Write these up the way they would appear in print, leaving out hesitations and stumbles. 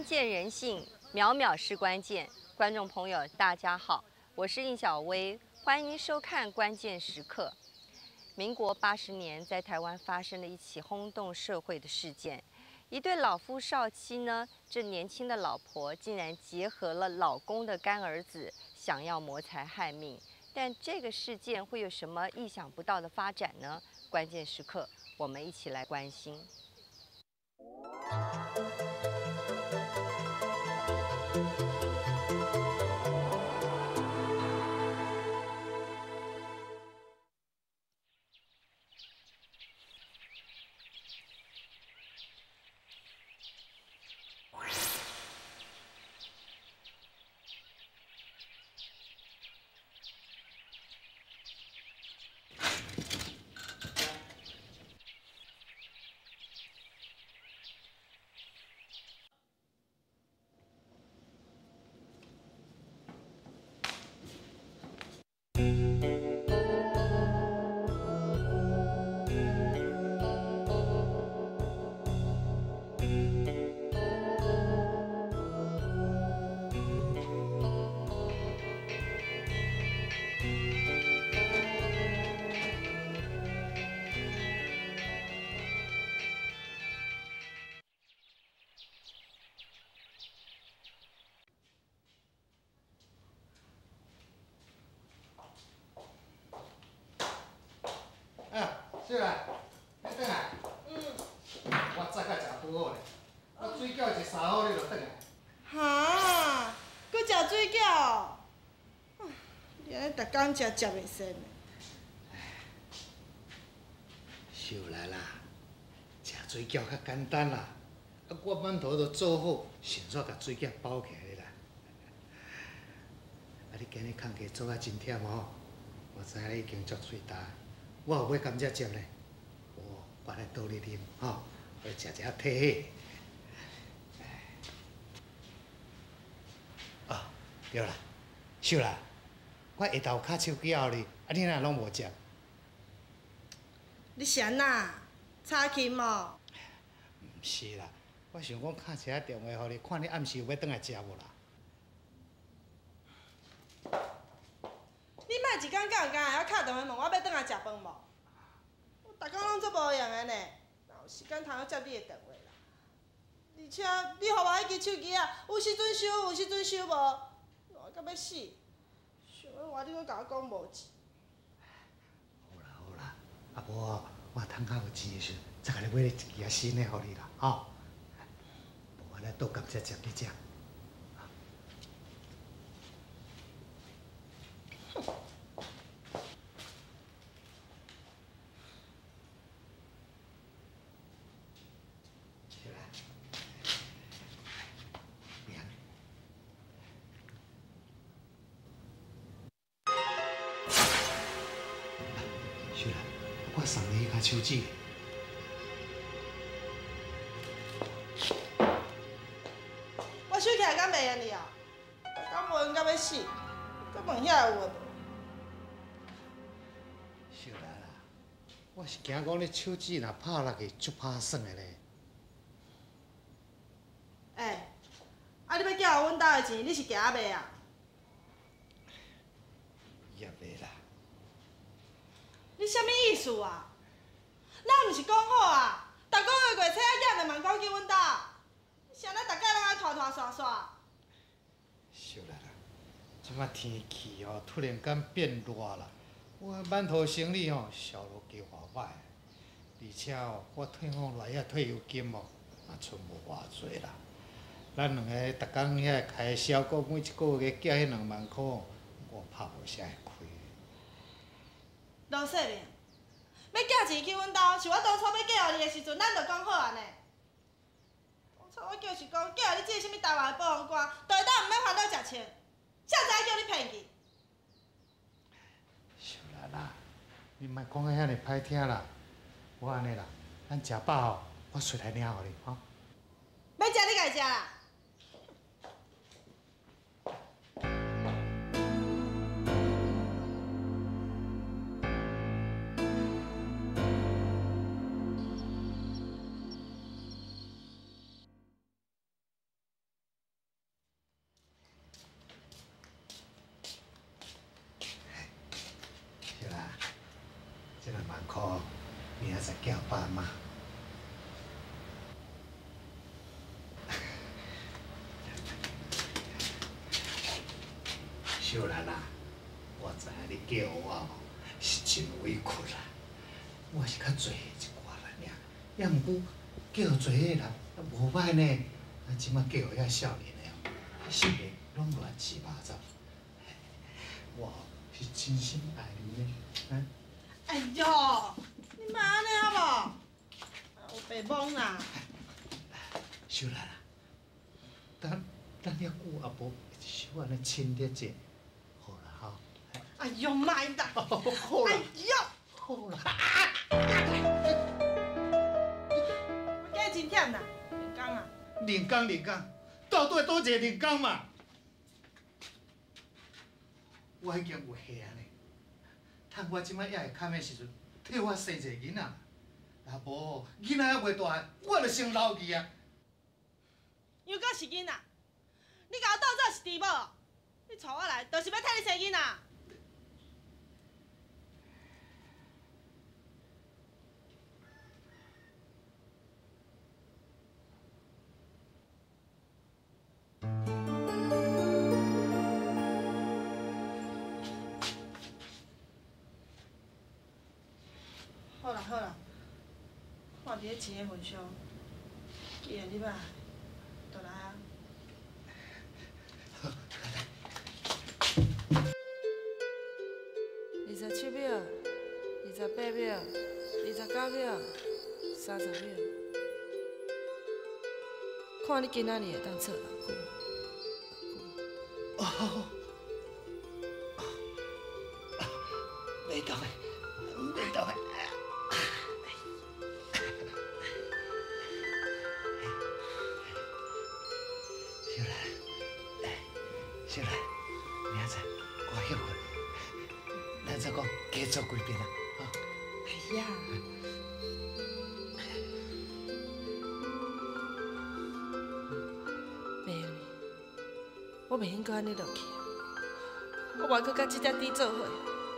关键人性，秒秒是关键。观众朋友，大家好，我是应小薇，欢迎收看《关键时刻》。民国80年，在台湾发生了一起轰动社会的事件。一对老夫少妻呢，这年轻的老婆竟然结合了老公的干儿子，想要谋财害命。但这个事件会有什么意想不到的发展呢？关键时刻，我们一起来关心。 小兰，你转来。我早甲食不好咧，我水饺一三好你就转来。 哈，搁食水饺？你安尼逐工食袂善的。 小兰啦，食水饺较简单啦，我馒头都做好，顺续甲水饺包起来啦。你今日空课做啊真忝哦，我知影你已经足嘴焦。我有买甘蔗汁咧，我来倒你啉吼，来食一体血。啊，对啦，秀兰，我下昼敲手机后哩，你哪拢无食？ 你是安那？吵起无？ 毋是啦，我想讲敲一下电话互你，看你暗时有要转来食无啦？ 你莫一工到工还要敲电话问我要转来食饭无？我逐工拢做无闲的呢，哪有时间通要接你的电话啦？而且你互我迄支手机啊，有时阵收，有时阵收无，我到要死。想要活你搁甲我讲无钱。 好啦，啊无我趁较有钱的时，再甲你买一支新的互你啦，吼。无我来倒甘蔗汁你食。秀兰，我送你迄颗手指。 我手起来敢袂用你啊？逐工无用到要死，搁问遐有诶无？ 秀兰啊，我是惊讲你手指若拍落去，足拍算的咧。 你要寄互阮兜的钱，你是寄啊袂啊？ 也袂啦。 你啥物意思啊？咱毋是讲好啊，逐个月月初啊减2万块去阮兜，你是安尼逐摆拢爱拖拖刷刷？ 秀兰啊，即摆天气哦，突然间变热啦，我馒头生意哦销路加偌歹，而且哦，我退伍来遐退休金哦，也剩无偌济啦。咱两个逐工遐开销，搁每一个月寄迄2万块，我拍无啥会开。 罗细明，要寄钱去阮兜，是我当初要寄互你的时阵，咱就讲好安尼。当初我就是讲寄互你这个什物台湾的保险官，就会当毋免烦恼食钱，谁知叫你骗去？ 秀兰啊，你莫讲个遐尼歹听啦。我安尼啦，咱食饱后，我随来领互你吼。 要食你家己食啦。 块，明仔载叫爸妈。秀兰啊，我知影你叫我吼是真委屈啦，我是较做一寡啦尔，也毋过叫做个人也无歹呢。啊，即马叫遐少年的哦，是个拢乱七八糟。我是真心爱你呢，啊！ 哎呦，你莫安尼好无？有白懵啦。 秀兰啊，等遐久也无手安尼亲热者，好啦吼。 哎呦妈呀！ 好啦， 哎呦， 好啦。 我今日真忝啦，连工啊。 连工，到底倒一个连工嘛？我已经有下呢，趁我即摆还会堪的时阵，替我生一个囡仔。若无囡仔还袂大，我就先留去啊。 又搁是囡仔，你甲我斗早是猪某，你带我来，就是要替你生囡仔。好啦，看伫咧钱的份上，既然你要来，就来啊。27秒、28秒、29秒、30秒，看你今仔日会当测偌久。 哦，袂动诶，袂动诶。秀兰，明仔载我休困，咱再讲加做几遍啊，吼。 哎呀，袂用哩，我袂瘾搁安尼落去，我无搁甲即只猪做伙。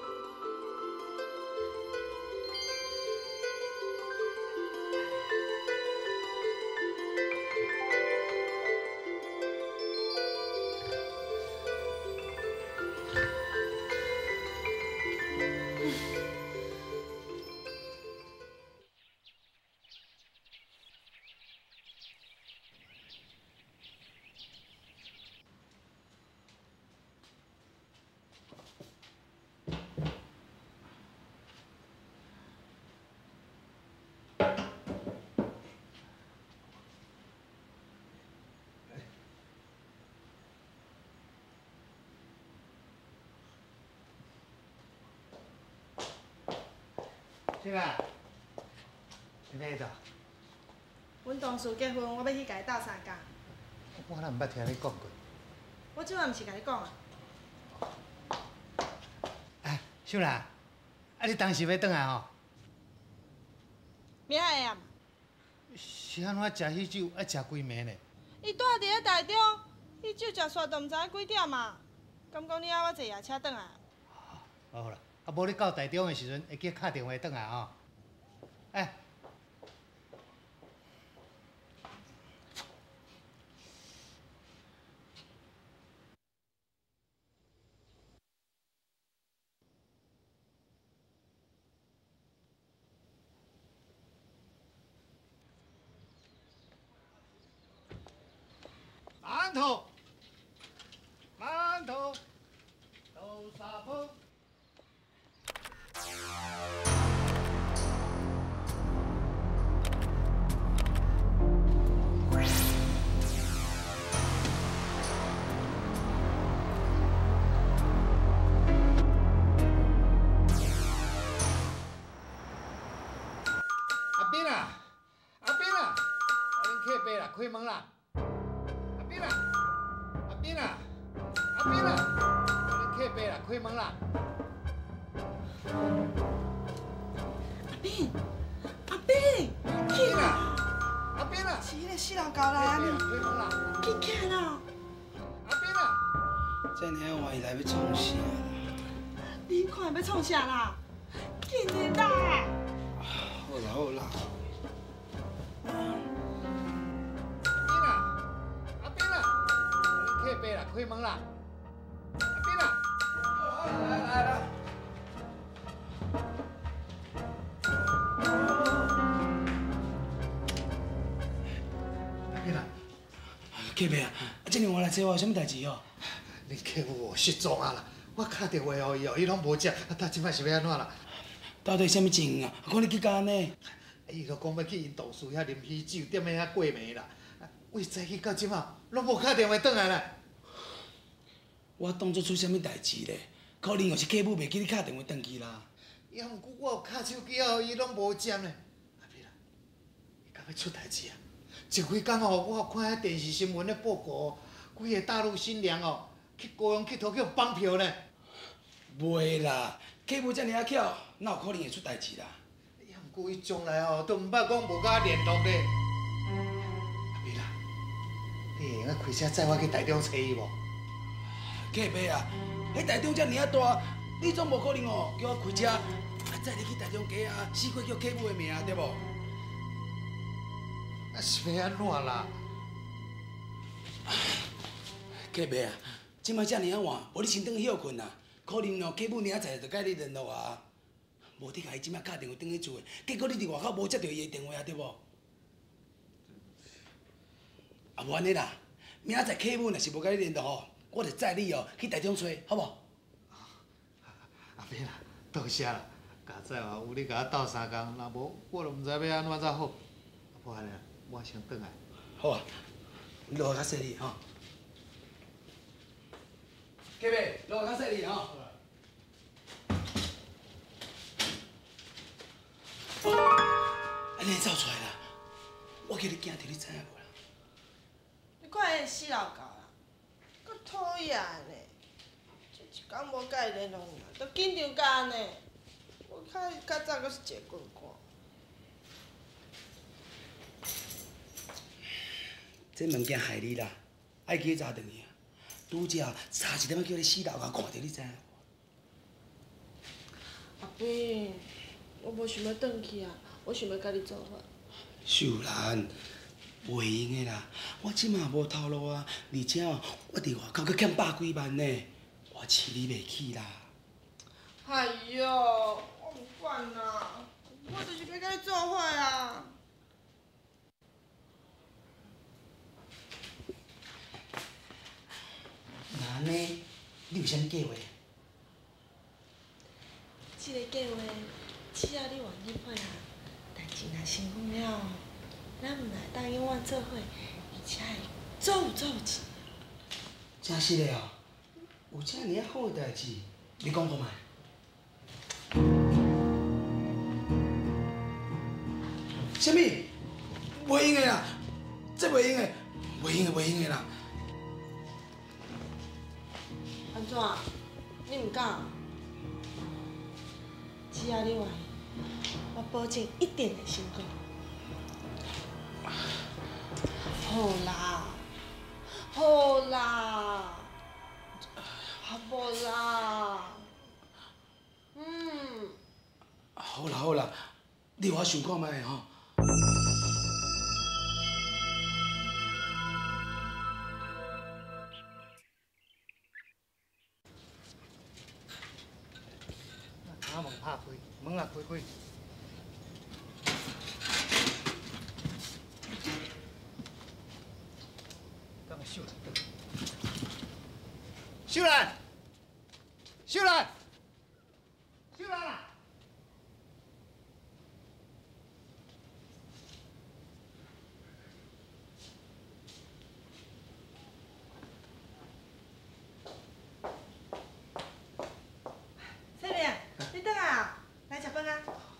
秀兰，你要倒？ 阮同事结婚，我要去甲伊斗相共。 我哪毋捌听你讲过。 我即摆毋是甲你讲啊。 哎，秀兰，啊，你当时要转来吼？ 明仔下暗。 是安怎食迄酒爱食几暝呢？ 伊住伫咧台中，伊酒食煞都毋知影几点啊。敢讲你爱我坐夜车转来？ 好啦，啊，无你到台中的时阵，会记敲电话转来吼。哎。馒头，豆沙包。阿斌啊，阿斌啊，恁客爸啦，开门啦！阿斌啊，阿斌啊，阿斌啊，恁客爸啦，开门啦！ 阿斌，阿斌， 起啦！阿斌啊， 是迄个死老狗来呢， 开门啦！ 紧起啦！ 阿斌啊， 这尔晚伊来要创啥啦？ 你看要创啥啦？紧点来！ 好啦好啦。 阿斌啦，客杯啦，开门啦。阿斌啦，来。阿斌啦， 客伯啊，这两晚来找我有啥物代志哦？ 恁客户失踪啊啦！我打电话予伊哦，伊拢无接，他即摆是要安怎啦？ 到底什么情形啊？看你去干安尼？ 伊就讲要去因同事遐啉喜酒，踮咧遐过暝啦。为早起到即摆，拢无打电话转来啦。 我当作出什么代志咧？可能又是客户袂记你打电话转去啦。 也毋过我有敲手机啊，伊拢无接咧。阿妹啦，伊敢要出代志啊？前几工哦，我有看遐电视新闻咧报告，几个大陆新娘哦，去高雄佚佗去互绑票呢。 袂啦，客户遮尔啊巧，哪有可能会出代志啦？ 也毋过伊从来哦，都毋捌讲无甲我联络咧。阿妹啦，你会用开车载我去台中找伊无？ 客伯啊，迄台中遮尔啊大，你总无可能哦叫我开车载你去台中街啊，死过叫客户的名对无？ 啊是要安怎啦？ 客伯啊，即摆遮尔啊晚，无你先转去休困啊。可能哦，客户明仔载就甲你联络啊。无你甲伊即摆打电话转去厝的，结果你伫外口无接到伊的电话啊，对无？啊，无安尼啦，明仔载客户若是无甲你联络吼，我就载你哦去台中找，好无？ 阿妹啦，多谢啦。家载哦，有你甲我斗3工，若无我就毋知要安怎才好。无安尼啦，我先转来。 好啊，你落较细哩吼。客伯，落较细哩吼。安尼走出来啦，我叫你惊，着你知影无啦？ 你看迄死老狗啦，搁讨厌呢！这一工无甲伊联络啦，都紧张甲安尼。我较早搁是一个棍棍。 这物件害你啦，爱记早转去啊。拄则差一点仔叫你死老狗看着你知影无？ 阿斌，我无想要转去啊，我想要甲你做伙。 秀兰，袂用的啦，我即马无头路啊，而且哦，我伫外口阁欠100几万呢，我饲你袂起啦。 哎哟，我毋管啦，我就是要甲你做伙啊。 那安尼，你有啥物计划？ 这个计划只要你愿意配合，代志若成功了，咱毋来当永远做伙，而且会做有钱。 真实的哦，有遮尔啊好代志，你讲看觅。啥物？袂用的啦，这袂用的，袂用的啦。 安怎？你毋敢？只要你愿意，我保证一定会成功。好啦，好啦，好无啦？ 好啦好啦，你互我想看觅吼。 打门拍开，门若开开。等下秀兰，秀兰，秀兰，秀兰啊！ 小明，你倒来啊，来食饭啊。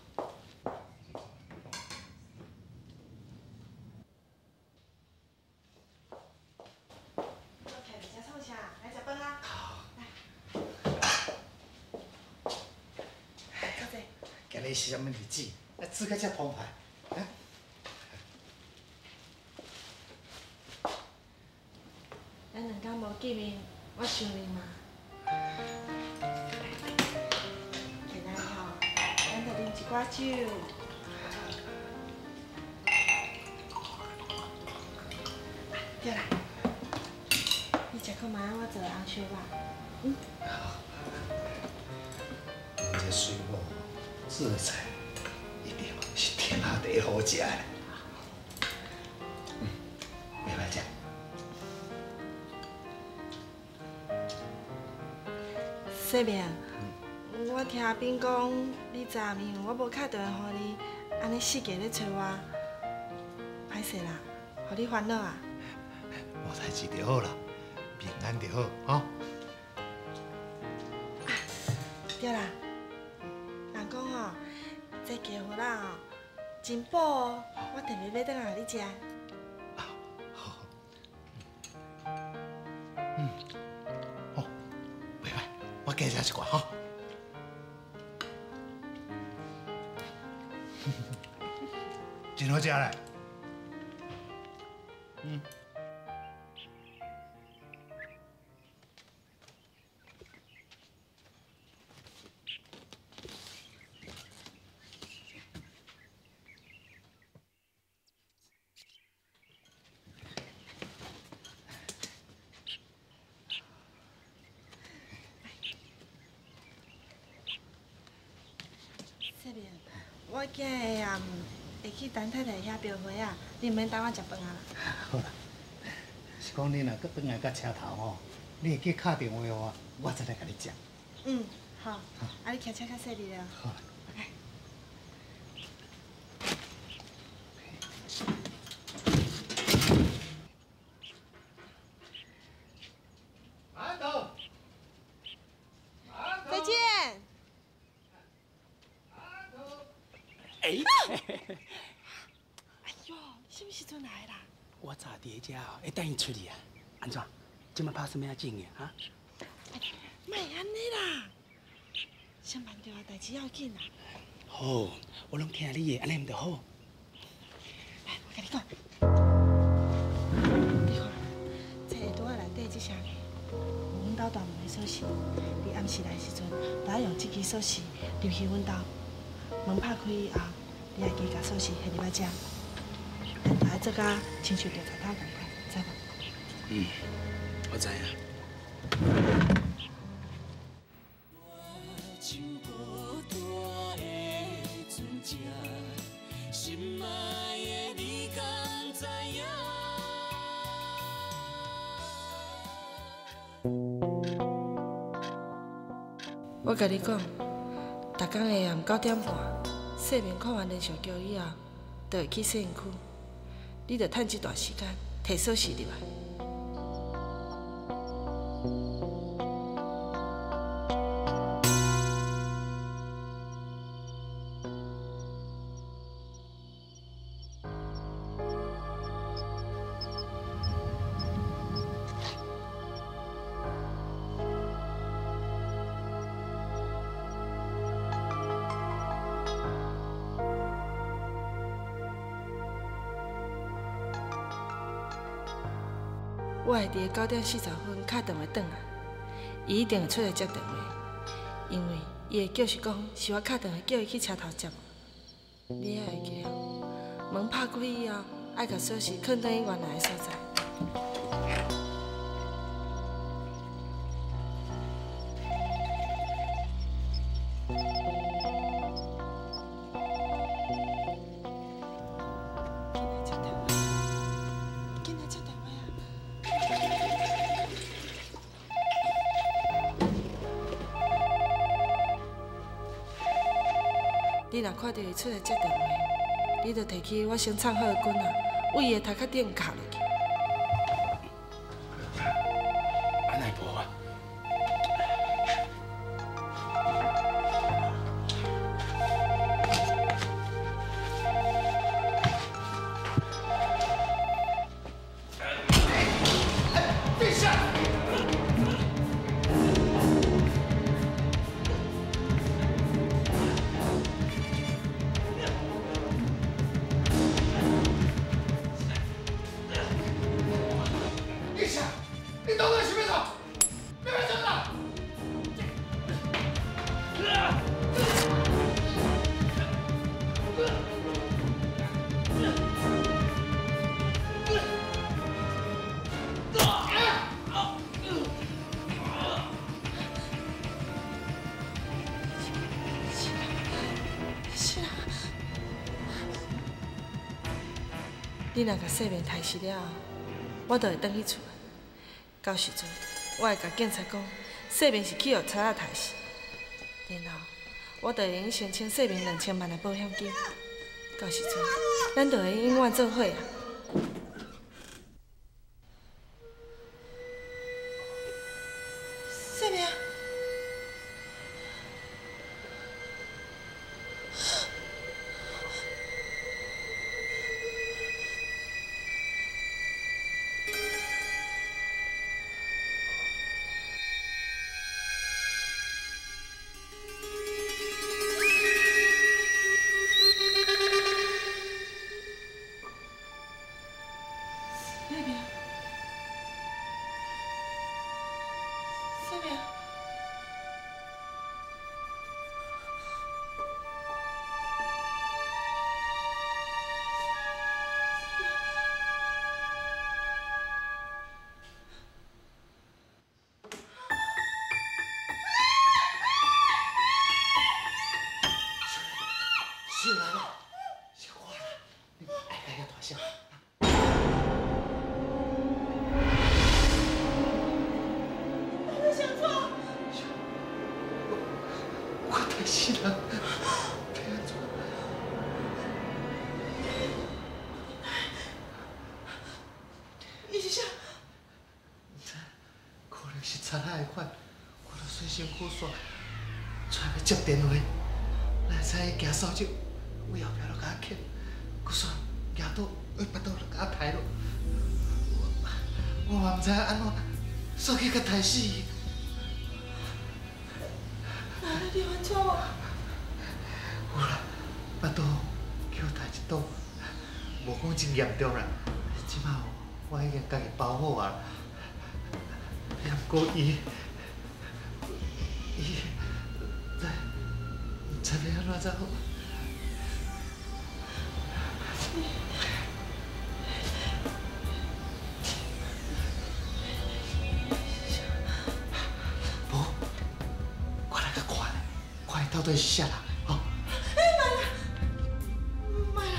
做菜在家创啥？来食饭啊。来。靠这。 今日是啥物日子？煮甲遮澎湃，啊？ 咱两天无见面，我想你嘛。今仔日吼，咱着啉一寡酒， 做的红烧肉。 这水果做的菜一定是天下第一好食的。袂歹食。 细明，我听阿斌讲，你昨暝我无敲电话予你，安尼四界咧找我，歹势啦，互你烦恼啊。 无代志就好啦，平安就好，吼。 对啦，人讲吼，这鸡糊啦吼，真补哦，我特别要转来互你食。 好，好，袂歹，我加食一寡吼。真好食嘞。 细明，我今日下午会去陈太太遐标会啊，你毋免等我食饭啊啦。 好啦，是讲你若搁转来到车头吼，你会去敲电话我，我再来甲你讲。 好，啊你骑车较细致了。 好。馒头。 再见。 哎， 哎呦，什么时阵来啦？ 我早伫遮哦，会等伊出去啊。安怎？即摆拍什么啊种的哈？ 莫安尼啦，上班重要代志要紧啦。 好，我拢听你的，安尼毋就好。 来，我甲你讲，你看，这下拄仔内底这声气，有阮兜大门的锁匙。你暗时来时阵，就要用这支锁匙入去阮兜。门拍开以后，你爱记甲锁匙摕入来遮，但就爱做甲亲像调查头共款，知无？ 我知影。 我甲你讲，逐工下暗9点半，细明看完连续剧以后，就会去摄影区。你着趁这段时间摕锁匙入来。我会伫9点40分敲电话转来，伊一定会出来接电话，因为伊的叫是讲是我敲电话叫伊去车头接。你也会记哦，门拍开以后，爱甲锁匙放转伊原来的所在。你若看到伊出来接电话，你着摕起我先藏好的棍仔，往伊的头壳顶敲落去。 安奈无啊？ 陛下。 你若甲细明刣死了后，我就会转去厝。到时阵，我会甲警察讲，细明是去互贼仔刣死，然后我就会用申请细明2000万的保险金。到时阵，咱就会永远做伙啊！细明。 秀兰啊，小花啦，你哎呀，大声！ 你想错？ 我太死了，太安怎？ 伊是啥？ 唔知，可能是贼仔的款，我著随身苦煞，出来接电话，来知伊行扫帚。 我后壁就甲我捡，佮煞行倒，巴肚就甲我刣落。我嘛毋知安怎，煞去甲刣死伊。 哪个地方错啊？ 有啦，巴肚叫刣一倒，无讲真严重啦。即摆我已经家己包好啊。也毋过伊，毋知要安怎才好。 无，我来甲看伊到底是啥人，吼？ 哎，妈呀！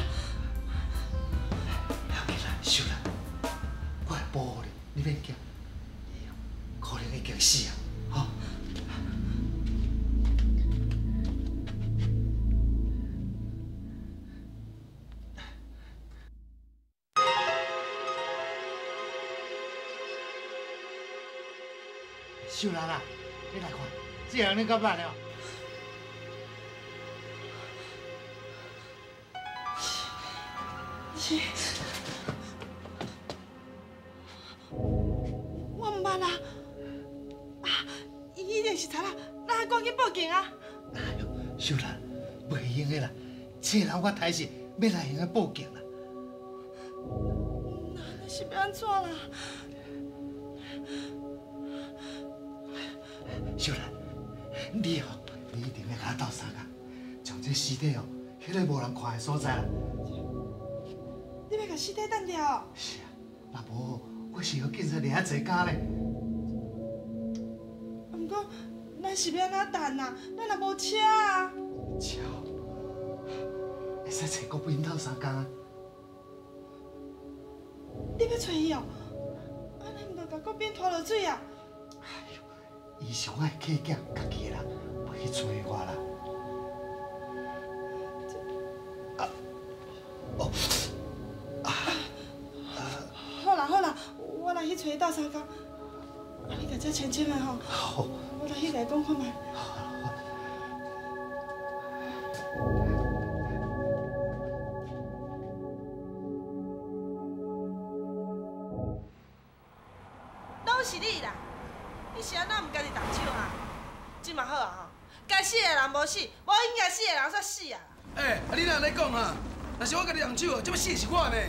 不要紧啦，收啦，我会保护你，你免惊。伊可能已经死啊，吼。 秀兰啊，你来看，这人你敢捌了？ 是，我毋捌啦。啊，伊一定是贼啦，咱赶紧报警啊！ 哎呦，秀兰，袂用的啦，这人我刣死，要来用个报警啦。 那是要安怎啦？ 秀兰，你哦，你一定要甲我斗相共，将这尸体哦，迄个无人看的所在啦。 你要甲尸体等掉？ 是啊，若无我是予警察抓啊坐监咧。 毋过，咱是要安怎等啊？咱也无车啊。 车，会使找国宾斗相共啊。 你要找伊哦？安尼毋着甲国宾拖落水啊？ 伊是我的客囝，家己的人，袂去找我啦。 好啦好啦，我来去找伊斗相共。啊，你甲遮清清的吼。 好。 我来去甲伊讲看卖。都是你啦！你是安怎毋家己动手啊？即嘛好啊吼，该死的人无死，无应该死的人煞死啊！ 哎，你哪来讲啊？若是我家己动手，这要死的是我呢。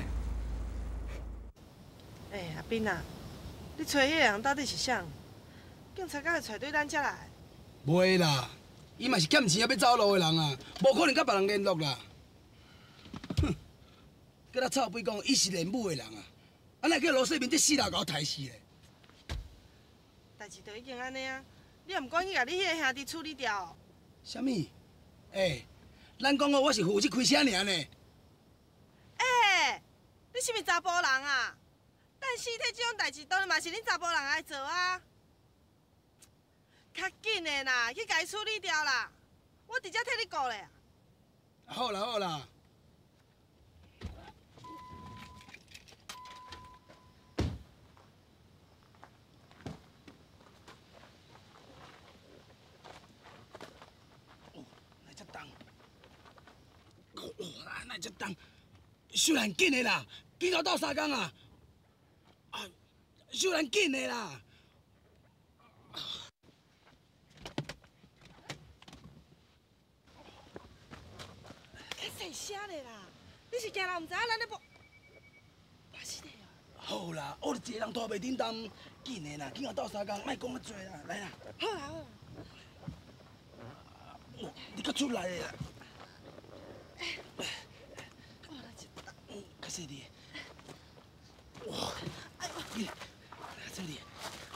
哎，阿斌啊，你找迄个人到底是啥？警察敢会带对咱遮来？ 袂啦，伊嘛是欠钱啊要走路的人啊，无可能甲别人联络啦。哼，佮他臭屁讲伊是练武的人啊，安尼叫罗世民这死人甲我刣死嘞。 代志都已经安尼啊，你也毋赶紧甲你迄个兄弟处理掉。 啥物？哎，咱讲好我是负责开车尔呢。 哎，你是毋是查甫人啊？等尸体这种代志，当然嘛是恁查甫人爱做啊。较紧的啦，去甲伊处理掉啦。我直接替你顾咧。 好啦好啦。哦，哪只重？哦，哪只重？秀兰紧的啦，紧到斗3工啊！啊，秀兰紧的啦。 细声的啦，你是惊人唔知影咱咧无？把死的哦。 好啦，我就一个人拖袂顶当，紧的啦，紧到斗3工，莫讲遐多啦，来啦。 好啦好啦。 哦，你搁出来的啦。 我来一打。 较细滴。哇，哎呦，来这里。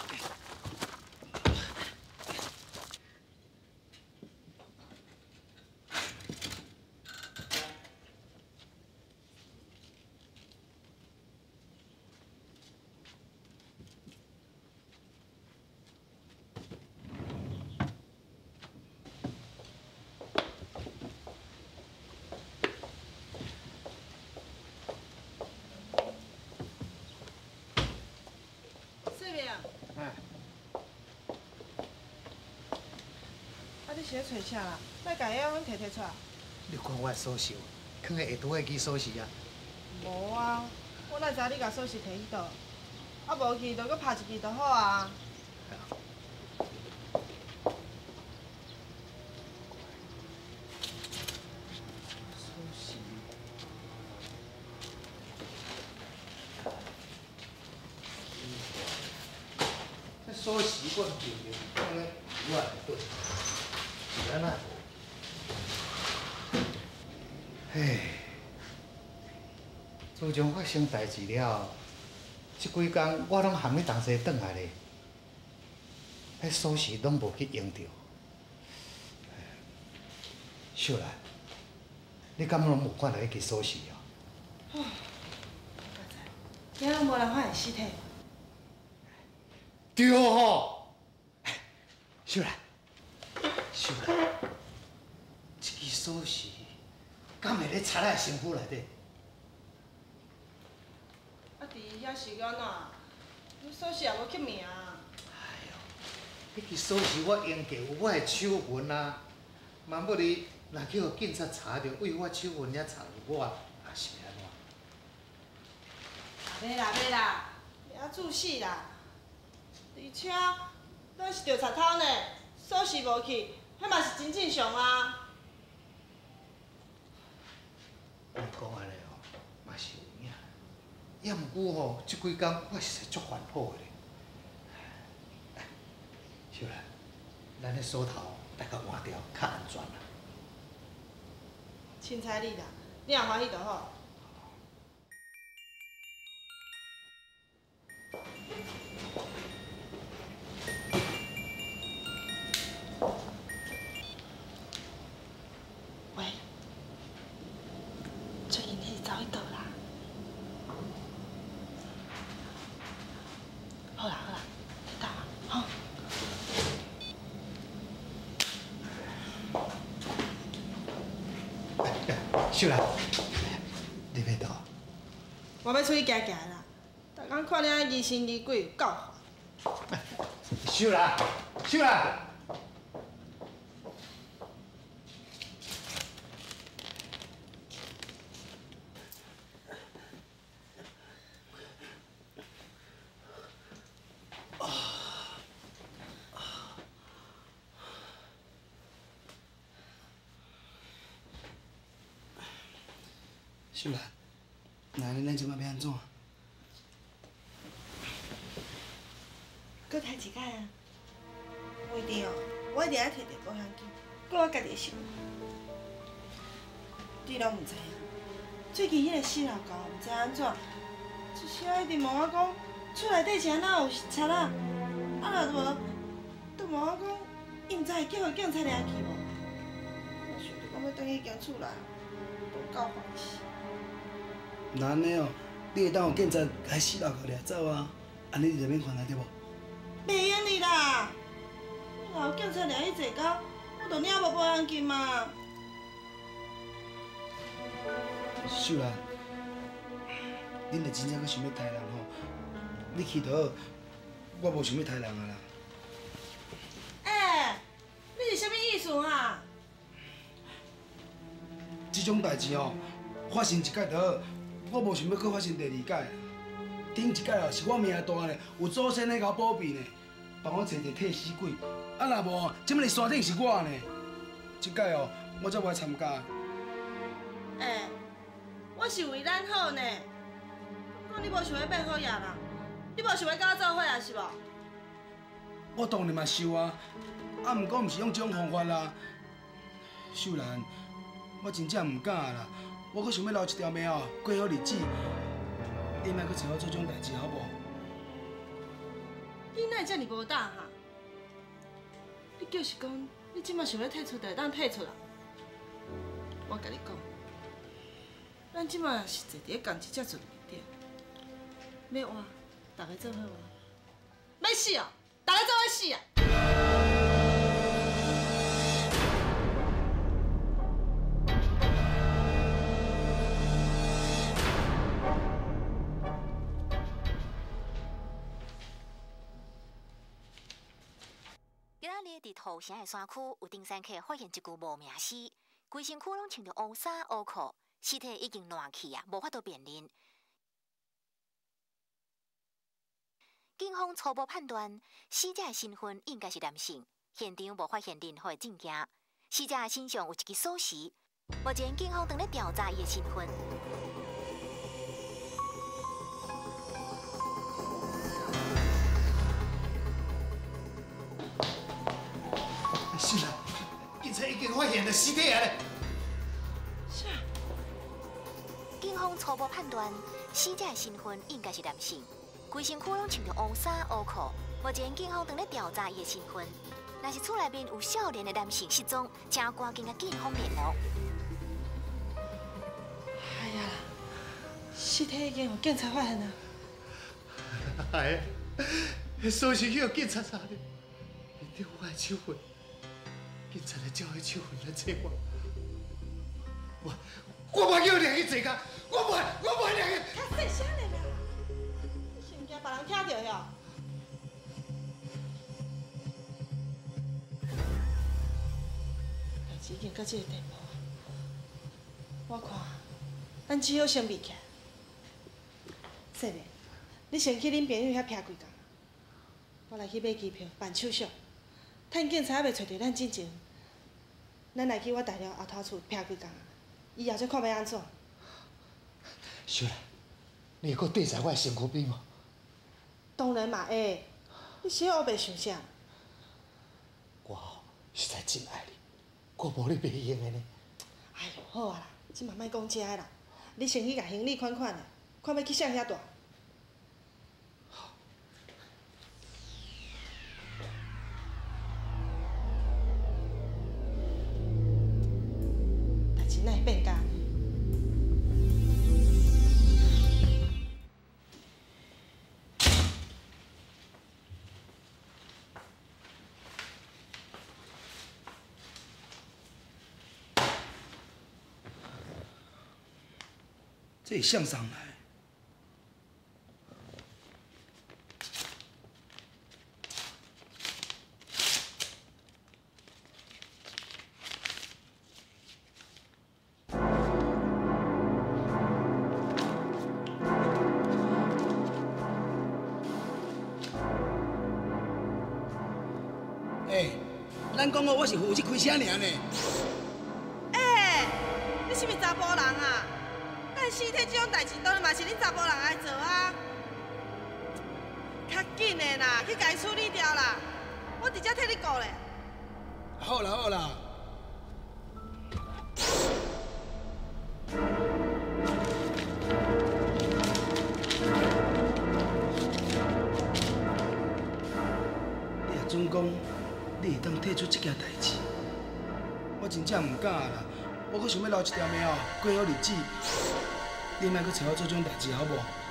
你是咧找啥啦？来，家己阮摕出来。 你看我的锁匙，放在下拄个记锁匙啊。 无啊，我哪知你甲锁匙摕去倒？啊，无去就搁拍一支就好啊。 锁匙，这锁匙我丢着，放在衣外内底。 是安那？嘿，自从发生代志了，这几工我拢含你同齐转来咧，迄锁匙拢无去用着。秀兰，你敢拢无看到迄支锁匙哦？ 今仔拢无人发现尸体。 对吼，秀兰。 秀兰，这支锁匙敢会咧插在身躯内底？ 啊，伫遐是安怎？你锁匙也无刻名。 哎呦，迄支锁匙我用过有我的手纹啊，万不哩若去互警察查着，为我手纹也查入我，也是安怎？ 袂啦袂啦，遐注死啦！而且咱是着贼偷呢，锁匙无去。 迄嘛是真正常啊！ 你讲安尼哦，嘛是有影。要毋过吼，即几工我实在足烦恼的咧。秀兰，咱的锁头大家换掉，较安全啦。 凊彩你啦，你若欢喜就好。 秀兰，你要倒？ 我要出去行行啦，逐工看你安疑神疑鬼，有够烦。 秀兰，秀兰。 秀兰，那咱即摆要安怎？ 搁待一摆啊！不一定哦，我一定要摕着保险金，搁我家己想。你拢毋知影，最近迄个死老狗毋知安怎，一声一直问我讲，厝内底是安怎有贼啊？啊若无，都问我讲，伊毋知会叫互警察抓去无？我想着讲要转去间厝内，都够烦死。 那安尼哦， 你会当有警察来死老狗掠走啊，安尼你就免烦恼对无？ 袂用你啦！若有警察掠去坐狗，我就领无保险金嘛。 秀兰，恁若真正阁想要杀人吼，你去就好，我无想要杀人啊啦。 你是啥物意思啊？ 这种代志吼，发生一届就好，我无想要阁发生第二届。顶一届哦，是我命大呢，有祖先在甲我保庇呢，帮我找一个替死鬼。啊，若无，这么日山顶是我呢。这届哦，我才无来参加。 我是为咱好呢。不过你无想要变好爷啦？你无想要甲我做伙啊？是无？ 我当然嘛想啊，啊，毋过毋是用这种方法啦。秀兰，我真正毋敢啦，我阁想要留一条命哦，过好日子。你莫阁找我做这种代志，好无？ 你哪会遮尔无胆哈？你就是讲，你即马想要退出，就会当退出啦。我甲你讲，咱即马是坐伫咧共一只船顶，要活，大家做伙活；要死哦，大家做伙死啊！ 伫土城的山区，有登山客发现一具无名尸，规身躯拢穿着乌衫乌裤，尸体已经烂去啊，无法度辨认。警方初步判断，死者的身份应该是男性，现场无发现任何的证件。死者身上有一支锁匙，目前警方正在调查伊的身份。 是啦，警察已经发现了尸体啊咧。 啥？ 警方初步判断，死者的身份应该是男性，规身躯拢穿着乌衫乌裤。目前警方正在调查伊的身份。若是厝内面有少年的男性失踪，请赶紧甲警方联络。 哎呀，尸体已经有警察发现了。 哎，锁匙去互警察查了，一定有我的手份。警察来照迄手份来找我，我无叫掠去坐监，我无掠去。 较细声咧啦，你是毋惊别人听到哟？代志已经到这个地步，我看咱只好先避起来。细妹，你先去恁朋友遐徛几工，我来去买机票办手续。趁警察还袂找到咱之前，咱来去我大寮后头厝徛几工，以后再看要安怎。 秀兰，你会阁缀在我的身躯边吗？ 当然嘛会，你小黑白想啥？ 我实在真爱你，我无你袂用的呢。 哎呦，好啊啦，即嘛莫讲这个啦，你先去甲行李款款的，看要去啥遐大。代志哪会变甲？ 这会向上来。咱讲我是负责开车尔呢。 你是毋是查甫人啊？干尸体这种代志，当然嘛是恁查甫人爱做啊。较紧的啦，去甲伊处理掉啦。我直接替你顾咧。 好啦好啦。你也总讲，你会当替出这件代志，我真正唔敢啦。我阁想要留一条命哦，过好日子。你莫阁找我做这种代志，好无？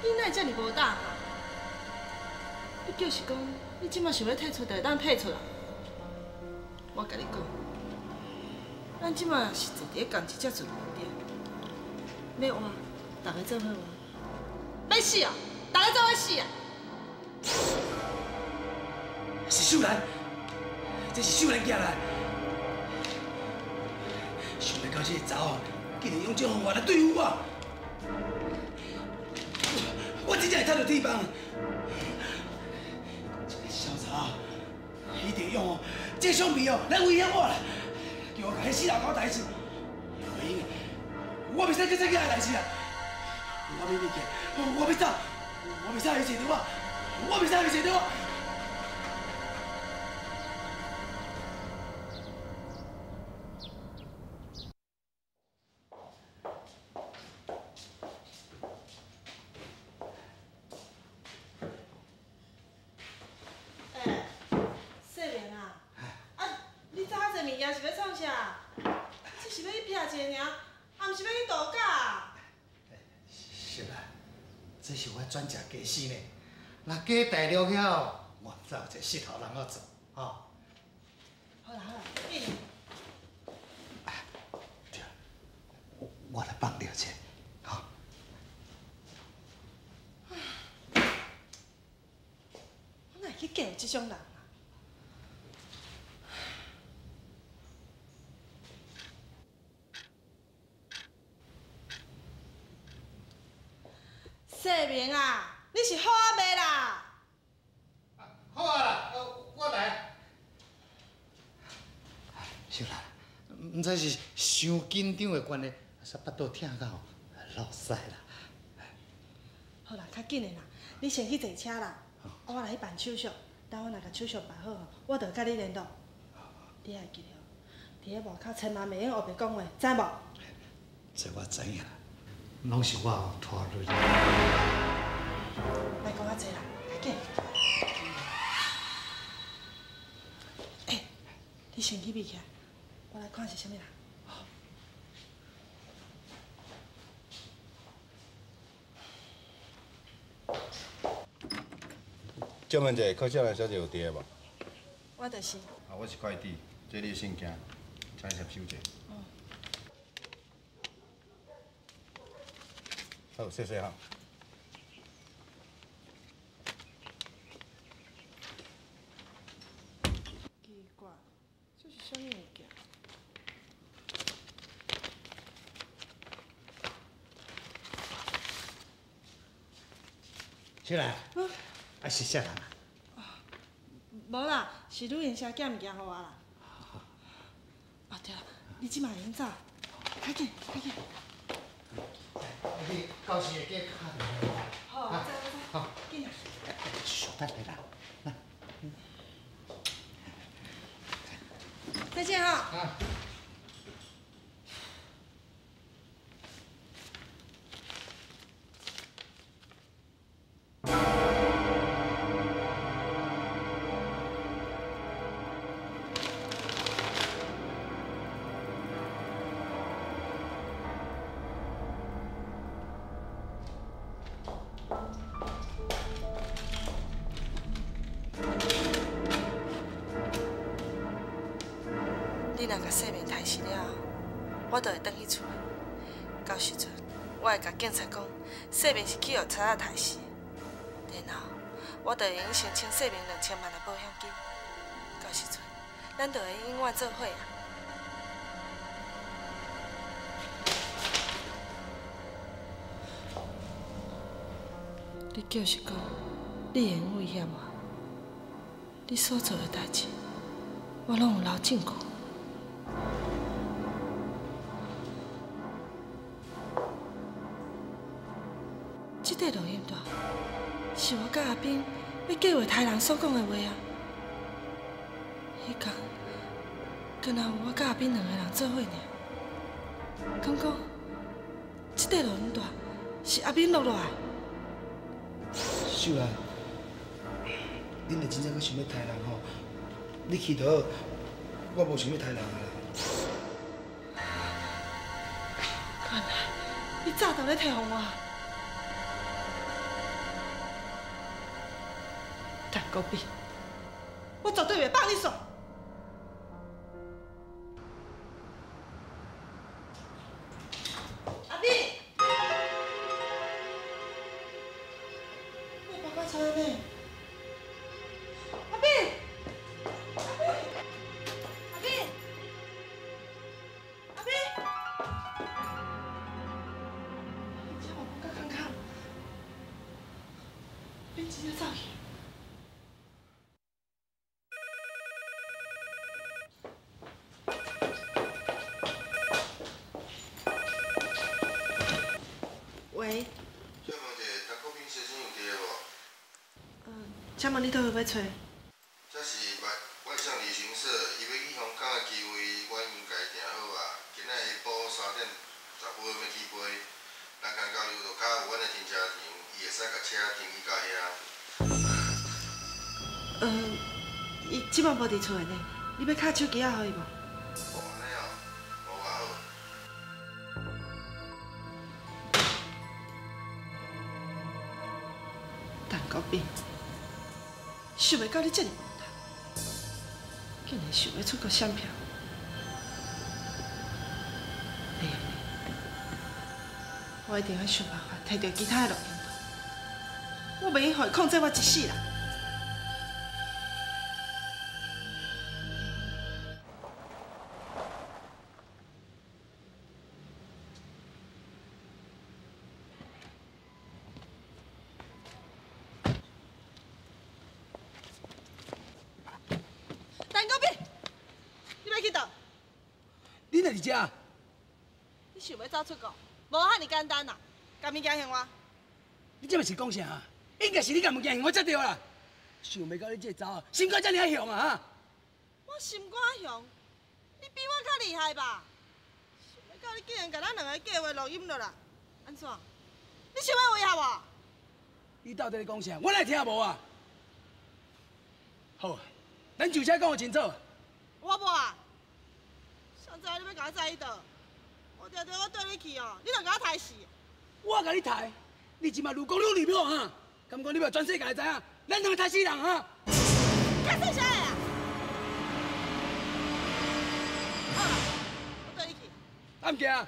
你哪会遮尔无胆啊？你就是讲，你即马想要退出，就会当退出啊？我甲你讲，咱即马是坐伫咧同一只船顶，要活，大家做伙活。要死啊！大家做伙死啊！ 是秀兰，这是秀兰寄来。想袂到这个查某，竟然用这种方法来对付我，我真正会塌到地板。这个小查，一定用这相片来威胁我啦，叫我甲迄死人搞代志。袂用的，我袂使去再去代志啊！我要离开，我要走，我袂使伊找到我，我袂使伊找到我。 这是我专职家私呢，若家大了了，我早有一个石头人要做，吼。 好啦好啦，紧。 对，我来放掉者，吼。 我哪会去嫁有这种人啊？世明啊，你是好啊未啦？ 好啊啦，我来。秀兰，毋知是伤紧张的关系，煞巴肚疼到落屎啦。 好啦，较紧的啦，你先去坐车啦，我来去办手续。等我若甲手续办好吼，我就甲你联络。你爱记得，伫咧外口千万袂用黑白讲话，知无？ 这我知影啦。拢是我拖累你。 莫讲遐济啦，赶紧。你先去闭起来，我来看是啥物人。 请问者，柯少兰小姐有伫无？ 我就是。 啊，我是快递，这你的信件，请你接收者。好，谢谢哈。 奇怪，这是啥物物件？ 秀兰，啊是啥人啊？ 无啦，是女营社寄物件互我啦。啊对啦，你即马会用走，快紧快紧。 你到时会记卡电话。 好，我知， 好， 紧啊。 小等下啦。 再见哈。 啊。 你若甲姓名抬死了，我就会转去厝。到时阵，我会甲警察讲，姓名是去互贼仔抬死，然后我就会用先请姓名2000万的保险金。到时阵，咱就会永远做伙啊！你就是讲，你会用危险我？你所做的代志，我拢有留证据。这块录音带是我甲阿斌要计划杀人所讲的话啊。迄天，敢若有我甲阿斌2个人做伙尔。敢讲，这块录音带是阿斌录落来？ 秀兰，恁若真正阁想要杀人吼，你去就好，我无想要杀人啊啦。 原来你早就咧提防我。 高比，我绝对袂放你耍。阿碧，你爸爸出来呢？阿碧，阿碧，阿碧，阿碧，你叫我不敢看看，你直接走去。 喂， 请问者，陈国斌先生有伫无？ 请问你倒位要找？ 这是外向旅行社，伊要去香港的机位，我已经家订好啊。今仔下晡3点10分要起飞，南港交流道较有阮的停车场，伊会使甲车停去到遐。 伊即摆无伫厝内呢，你要敲手机仔互伊无？ 哦，安尼哦，无啊好。 陈国斌，想袂到你这么无谈，竟然想要出国闪票。袂用呢，我一定要想办法摕到其他的录音带，我袂用互伊控制我一世人。陈国斌，你要去倒？ 你哪伫遮？ 你想要走出国，无遐尼简单啦，甲物件还我。 你这嘛是讲啥？应该是你甲物件我才对啦。想袂到你这个查某心肝遮尔雄啊哈！ 我心肝雄，你比我较厉害吧？想袂到你竟然甲咱两个计划录音落啦？安怎？你想要威胁我？ 你到底在讲啥？我哪听无啊？好，咱就车讲个清楚。 我无啊！上次你要甲我在意倒？我条条我对你去哦，你就甲我刣死。 我甲你刣，你即马愈讲愈离谱哈！敢讲你要全世界会知影，咱两个刣死人哈！ 干啥啥呀？好啦，我对你去。 暗惊。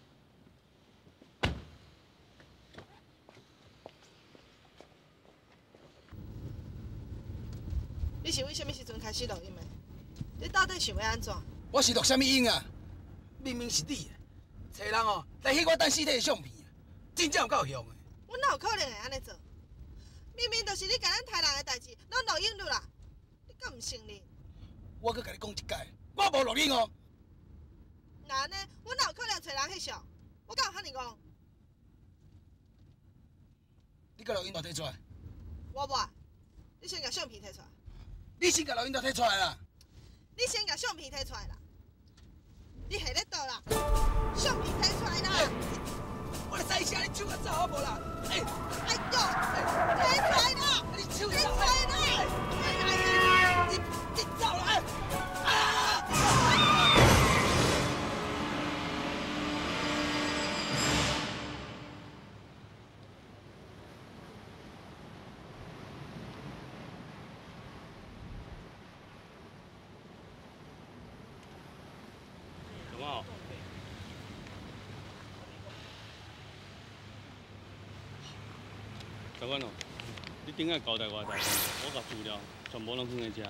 你是为什么时阵开始录音的？你到底想要安怎？ 我是录什么音啊？明明是你，找人哦来翕我等死体的相片，真正有够凶的。 我哪有可能会安尼做？明明就是你甲咱台人的代志，拢录音了啦，你敢唔承认？ 我搁甲你讲一届，我无录音哦。 那安尼，我哪有可能找人翕相？我敢有遐尼戆？ 你甲录音带摕出来， 我无啊，你先甲相片摕出来。 你先甲录音带摕出来啦。 你先甲相片摕出来啦。你下咧倒啦？相片摕出来啦！ 我来使声，你手甲走好无啦？ 哎呦，摕出来啦！ 你手摕出走来啦！ 你走啦！啊！ 怎么？长官哦，你顶下交代我的代志，我甲资料全部拢放在遮。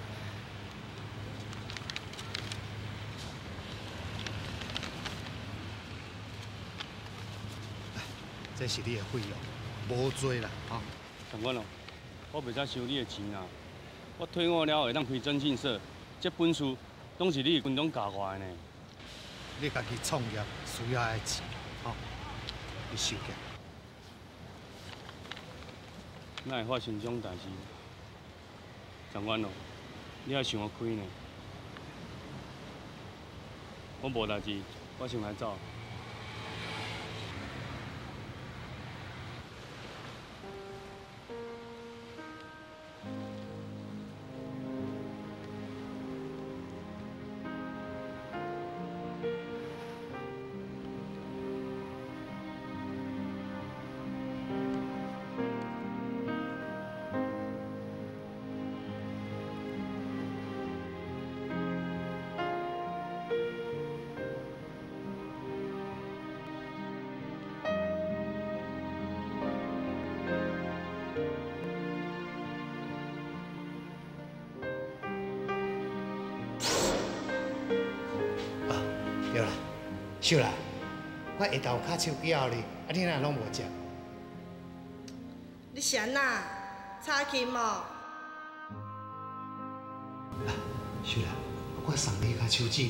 这是你的费用，无多啦，哈。 长官哦，我袂使收你的钱啊！我退伍了会当开征信社，这本事拢是你军中教我的呢。 你家己创业需要的钱，吼，你收起。 哪会发生这种代志？长官哦，你也想我开呢。我无代志，我先来走。 秀兰，我下昼卡手机后哩，你哪拢无接？ 你闲呐？差勤哦。 秀兰，我送你卡手指。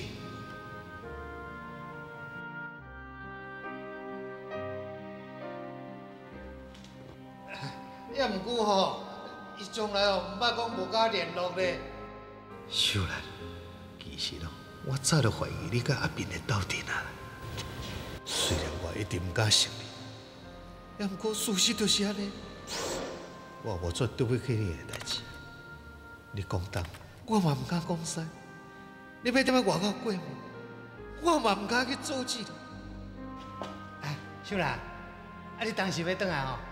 也毋过吼，伊从来毋捌讲无甲联络咧。秀兰，其实哦，我早就怀疑你甲阿斌会斗阵啊。虽然我一直毋敢信你，也毋过事实就是安尼。我无做对不起你的代志，你讲东，我嘛毋敢讲西。你要踮咧外口过门，我嘛毋敢去阻止你。哎，秀兰，你当时要转来吼？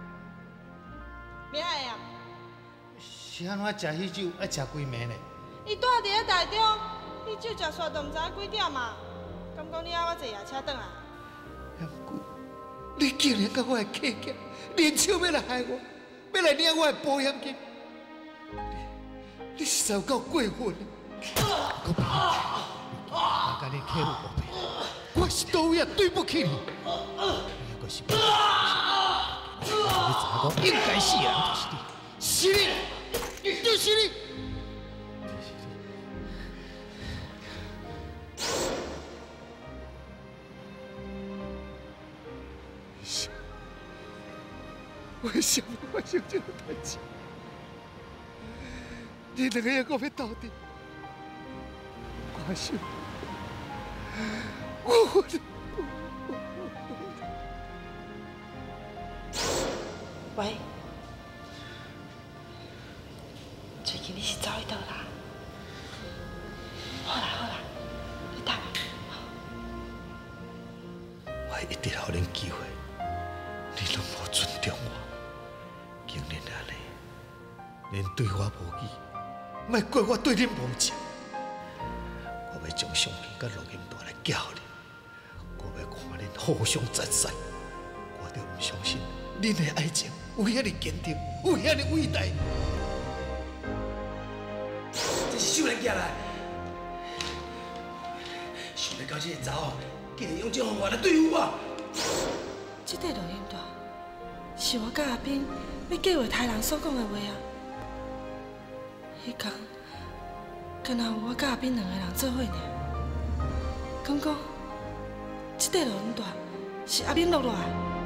明仔呀， 是安怎食迄酒要食几暝呢？ 伊住伫咧台中，伊酒食煞都毋知影几点嘛。敢讲你爱我坐夜车转来？ 也毋过，你竟然甲我的客家联手要来害我，要来领我的保险金，你实在有够过分的！我甲你客户无骗，我是多样对不起你。你还是不要你知影讲应该死的人就是你，就是你。为什么发生这种代志？你两个要搁要斗阵，我想， 喂，最近你是走去倒啦？好啦，你等我一直互恁机会，你拢无尊重我，竟然安尼，连对我无义，莫怪我对恁无情。我要将相片甲录音带来寄互恁，我要看恁互相赞赏。我着毋相信恁的爱情有遐尼坚定，有遐尼伟大。 这是秀兰寄来，想要到这个查某，竟然用这种方法来对付我。 这块录音带是我甲阿斌要计划杀人所讲的话啊。迄天，敢若有我甲阿斌两个人做伙尔。讲这块录音带是阿斌录落来。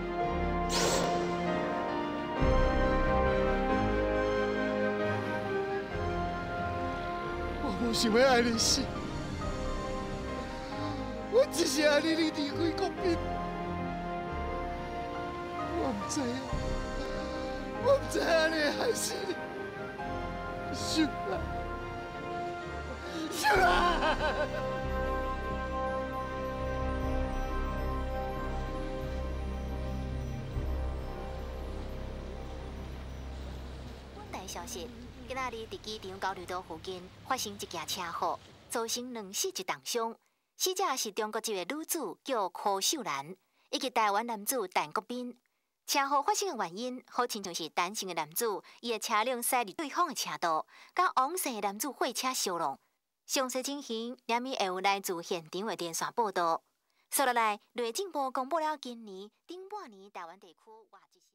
我无想要爱你死，我只是爱你离开国宾。我唔知影，我唔知安尼害死你，秀兰，秀兰。 本台消息，今仔日伫机场交流道附近发生一件车祸，造成2死1重伤。死者是中国籍的女子叫柯秀兰，以及台湾男子陈国斌。车祸发生的原因，好亲像是单身的男子，伊的车辆驶入对方的车道，甲往生的男子货车相撞。详细情形，连咪会有来自现场的电线报道。接落来，内政部公布了今年顶半年台湾地区外籍。